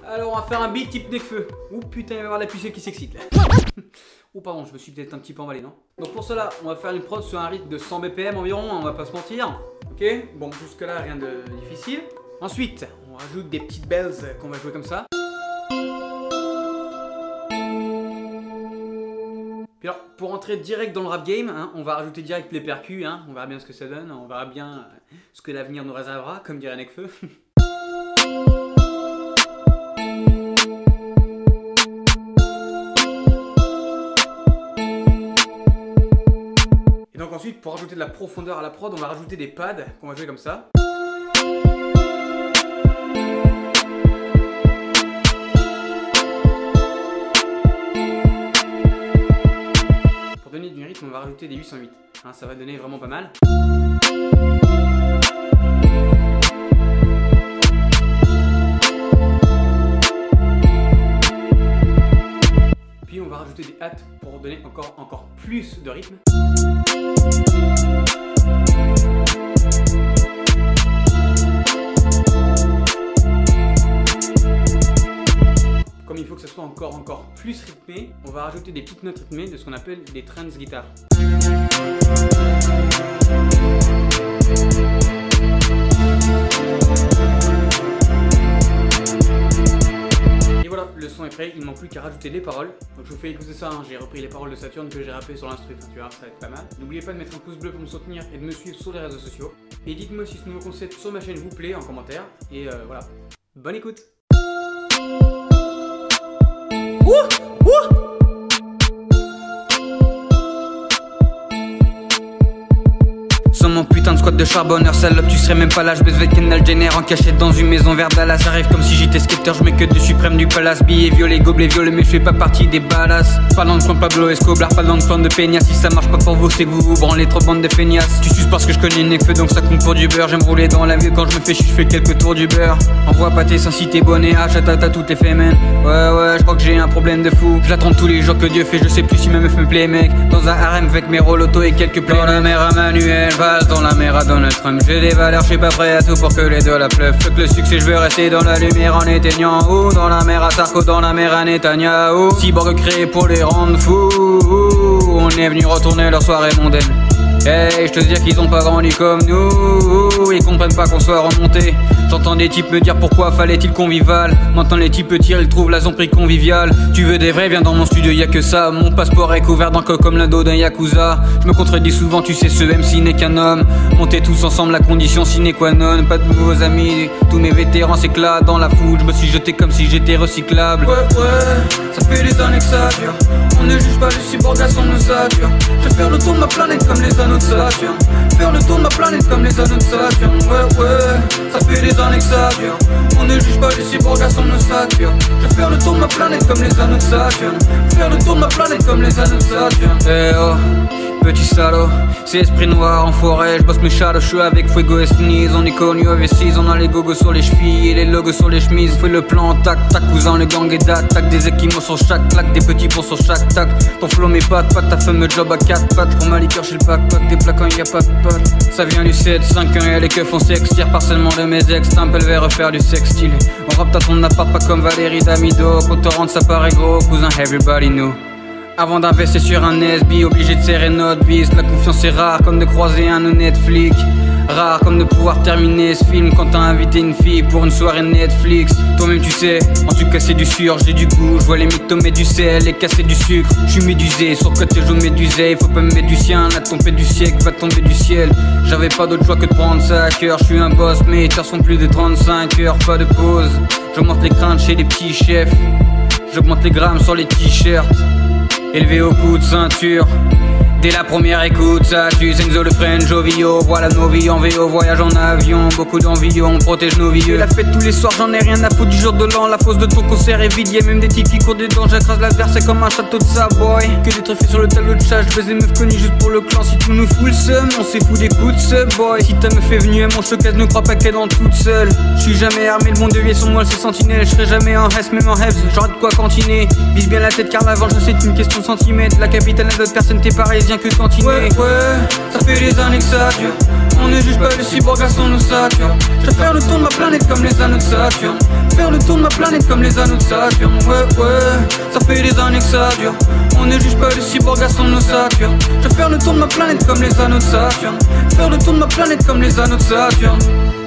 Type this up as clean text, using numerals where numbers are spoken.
Alors on va faire un beat type Nekfeu. Ouh putain, il va y avoir la pucelle qui s'excite là. Oh pardon, je me suis peut-être un petit peu emballé, non? Donc pour cela, on va faire une prod sur un rythme de 100 BPM environ, on va pas se mentir. Ok, bon jusque là rien de difficile. Ensuite, on rajoute des petites bells qu'on va jouer comme ça. Puis alors, pour entrer direct dans le rap game, hein, on va rajouter direct les percus, hein, on verra bien ce que ça donne, on verra bien ce que l'avenir nous réservera, comme dirait Nekfeu. Et donc ensuite, pour rajouter de la profondeur à la prod, on va rajouter des pads qu'on va jouer comme ça. Pour donner du rythme, on va rajouter des 808. Hein, ça va donner vraiment pas mal. Puis on va rajouter des hats pour donner encore plus de rythme. Comme il faut que ça soit encore plus rythmé, on va rajouter des petites notes rythmées de ce qu'on appelle des trance guitares. Et voilà, le son est prêt, il ne manque plus qu'à rajouter les paroles. Donc je vous fais écouter ça, hein. J'ai repris les paroles de Saturne que j'ai rappé sur l'instru, tu vois, ça va être pas mal. N'oubliez pas de mettre un pouce bleu pour me soutenir et de me suivre sur les réseaux sociaux. Et dites-moi si ce nouveau concept sur ma chaîne vous plaît en commentaire. Et voilà, bonne écoute. Sur mon putain de squat de charbonneur, salope, tu serais même pas là, je baisse avec Kendall Jenner en cachette dans une maison vers Dallas. J'arrive comme si j'étais skater, je mets que du suprême du palace. Billets violets, gobelets violets, mais je fais pas partie des balas. Pas dans le plan de Pablo Escobar, pas dans le plan de Peña. Si ça marche pas pour vous, c'est que vous vous branlez trop bande de feignasses. Tu suces parce que je connais Nekfeu, donc ça compte pour du beurre. J'aime rouler dans la ville quand je me fais chier, je fais quelques tours du beurre. Envoie pâté sans citer bonnet, achatata toutes les femmes. Ouais, je crois que j'ai un problème de fou. J'attends tous les jours que Dieu fait, je sais plus si ma meuf me plaît, mec. Dans un harem avec mes rolotos et quelques plaies. Dans la mer à Manuel Valls, dans la mer à Donald Trump. J'ai des valeurs, je suis pas prêt à tout pour que les dollars pleuvent. Fuck le succès, je veux rester dans la lumière en éteignant. Ou dans la mer à Sarko, dans la mer à Netanyahu. Cyborg créé pour les rendre fous. On est venu retourner leur soirée mondaine. Hey, je te dis qu'ils ont pas grandi comme nous. Ils comprennent pas qu'on soit remonté. J'entends des types me dire pourquoi fallait-il convivial. Maintenant les types tirent, ils trouvent la zombie conviviale. Tu veux des vrais, viens dans mon studio, y'a que ça. Mon passeport est couvert d'encre comme le dos d'un yakuza. Je me contredis souvent, tu sais, ce MC n'est qu'un homme. Montez tous ensemble, la condition sine qua non. Pas de nouveaux amis, tous mes vétérans s'éclatent dans la foule. Je me suis jeté comme si j'étais recyclable. Ouais, ça fait des années que ça dure. On ne juge pas le cyborg à son ossature. Je vais faire le tour de ma planète comme les anneaux de Saturne. Faire le tour de ma planète comme les anneaux de Saturne. Ouais, ça fait des années que ça dure. On ne juge pas le cyborg à son ossature. Je vais faire le tour de ma planète comme les anneaux de Saturne. Faire le tour de ma planète comme les anneaux de Saturne. Eh oh, petit salaud, c'est esprit noir en forêt. Je bosse mes shadows, je suis avec Fuego et Sneeze. On est connu avec 6, on a les gogos sur les chevilles et les logos sur les chemises. Fais le plan, tac, tac, cousin, le gang est d'attaque. Des équimaux sur chaque claque, des petits ponts sur chaque tac. Ton flow mes pattes, ta femme job à 4 pattes. Pour ma liqueur chez le pack, des plats quand y a pas de potes. Ça vient du 7, 5-1 et les keufs on s'extire partiellement de mes ex. T'as elle va refaire du sexe stylé. On rappe à ton appart pas comme Valérie Damido. Quand te rentre ça paraît gros, cousin, everybody know. Avant d'investir sur un SB, obligé de serrer notre vis. La confiance est rare comme de croiser un honnête flic. Rare comme de pouvoir terminer ce film quand t'as invité une fille pour une soirée Netflix. Toi-même tu sais, en tout cas c'est du sûr, j'ai du goût. Je vois les mythos mettre du sel et casser du sucre. Je suis médusé, sur côté je médusé. Faut pas me mettre du sien, la tombée du siècle va tomber du ciel. J'avais pas d'autre choix que de prendre ça à cœur. Je suis un boss, mes heures sont plus de 35 heures, pas de pause. J'augmente les craintes chez les petits chefs. J'augmente les grammes sur les t-shirts. Élevé au coup de ceinture. Dès la première écoute, ça tue, Enzo le friend, Jovio. Voilà nos vies en VO, voyage en avion. Beaucoup d'envie, on protège nos vieux. La fête tous les soirs, j'en ai rien à foutre du jour de l'an. La fosse de ton concert est vide, y'a même des types qui courent dedans. J'écrase l'adversaire, c'est comme un château de Savoy. Que des trophées sur le tableau de chat, je baise des meufs connues juste pour le clan. Si tout nous fout le seum, on s'est fou des coups de ce boy. Si ta meuf est venue à mon showcase, ne crois pas qu'elle entre toute seule. Je suis jamais armé, le monde devient son moelle, c'est sentinelle. Je serai jamais en reste, même en rêve, j'aurai de quoi cantiner. Vise bien la tête car l'avant, je sais, c'est une question de centimètres. La capitale n'a d'autres personnes, t'es parisien que cantiner. Ouais, ça fait des années que ça dure. On ne juge pas le cyborg à son ossature. Je vais faire le tour de ma planète comme les anneaux de Saturne. Faire le tour de ma planète comme les anneaux de Saturne. Ouais, ça fait des années que ça dure. On ne juge pas le cyborg à son ossature. Je vais faire le tour de ma planète comme les anneaux de Saturne. Faire le tour de ma planète comme les anneaux de Saturne.